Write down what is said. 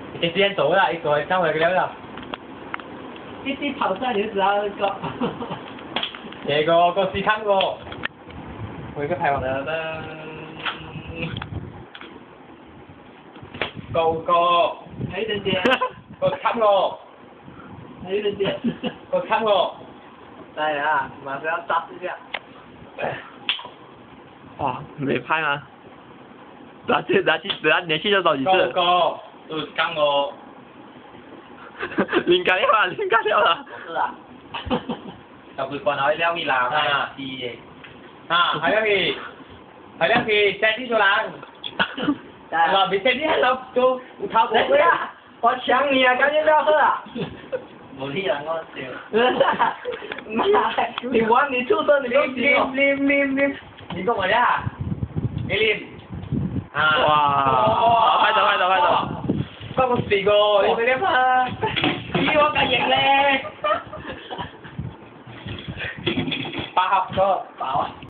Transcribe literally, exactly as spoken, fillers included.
你先走啦，一个上回了了。 一滴跑出来你就知道个。 这个个试看过，我一个排完了的。go go， 还有一点点。 个看过， 还有一点点。 个看过。 来啊，马上要扎一下。 哇，没拍吗？拿去拿去，等下连续就走几次。 go go，都看过。 零干掉了，零干掉了。 是啊。 就คือก่อนเอาไอ้เลี้ยวมีลาวห้าทีเองอ่าให้เลี้ยวทีให้เลี้ยวทีเซตที่โซลังเราไปเซตที่ให้เราดูอุทาบุกเลยอ่ะ我抢你啊！赶紧不要喝啊！ 冇啲人我笑。 妈，你玩你畜生，你ลิม不行哦！ ลิมลิมลิม你跟我呀，你ลิมอ่า哇，快走快走快走！ ก็มึงสี่โก你ไปเรียกมาพี่ว่ากันอย่างแรงปลาหับก็เปล่า